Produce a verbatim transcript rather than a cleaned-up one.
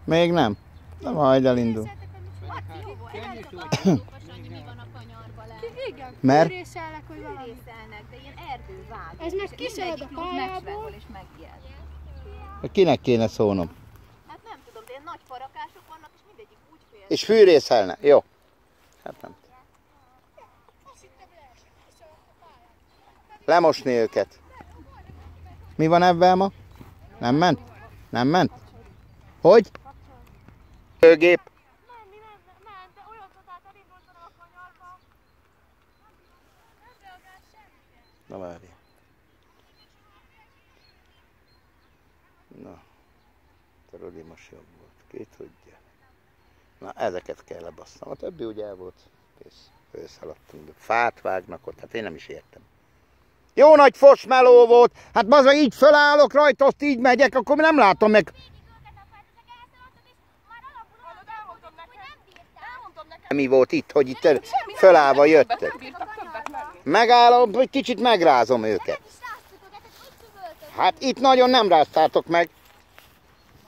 Még nem? Na majd elindul. Mert? Fűrészelnek, hogy valami. Fűrészelnek, de ilyen erdővág. Ez meg kiszalad a pályából. És megijed. Kinek kéne szólnom? Hát nem tudom, de ilyen nagy farakások vannak, és mindegyik úgy fél. És fűrészelne? Jó. Hát nem. Lemosni őket. Mi van ebben ma? Nem ment? Nem ment? Hogy? Gép. Na várj. Na. A Rodi most jobb volt. Ki tudja. Na ezeket kell lebassznom. A többi ugye el volt. Kész. Felszaladtunk. Fát vágnak ott. Hát én nem is értem. Jó nagy fosmeló volt. Hát bazza, így fölállok rajta, azt így megyek, akkor nem látom meg. Mi volt itt, hogy itt fölállva jöttek? Megállom, hogy kicsit megrázom őket. Hát itt nagyon nem ráztátok meg.